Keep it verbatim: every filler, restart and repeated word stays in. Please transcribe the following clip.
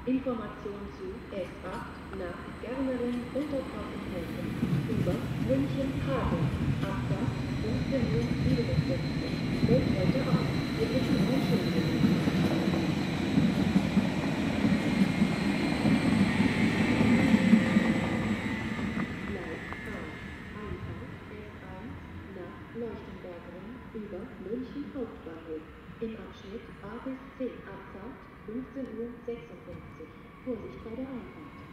Information zu S acht nach Gerneren Untergrundhäfen über München-Hagen. Abfahrt fünfzehn Uhr siebenundfünfzig. Hört heute auf. Wir bitten um Entschuldigung. Über München Hauptbahnhof im Abschnitt A bis C Abfahrt fünfzehn Uhr sechsundfünfzig. Vorsicht bei der Einfahrt.